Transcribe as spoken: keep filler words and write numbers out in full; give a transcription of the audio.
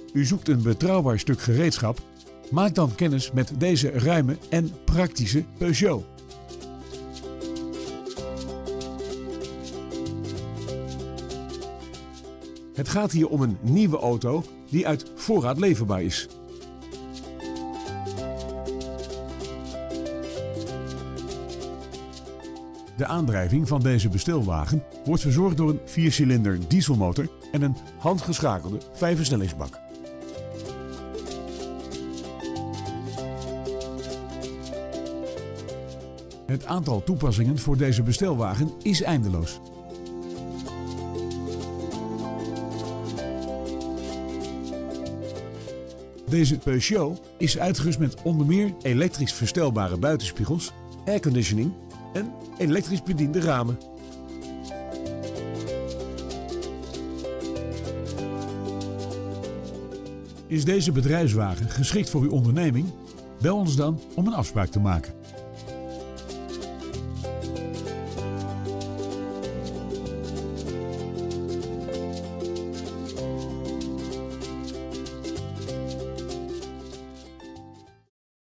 U zoekt een betrouwbaar stuk gereedschap? Maak dan kennis met deze ruime en praktische Peugeot. Het gaat hier om een nieuwe auto die uit voorraad leverbaar is. De aandrijving van deze bestelwagen wordt verzorgd door een viercilinder dieselmotor en een handgeschakelde vijfversnellingsbak. Het aantal toepassingen voor deze bestelwagen is eindeloos. Deze Peugeot is uitgerust met onder meer elektrisch verstelbare buitenspiegels, airconditioning en elektrisch bediende ramen. Is deze bedrijfswagen geschikt voor uw onderneming? Bel ons dan om een afspraak te maken.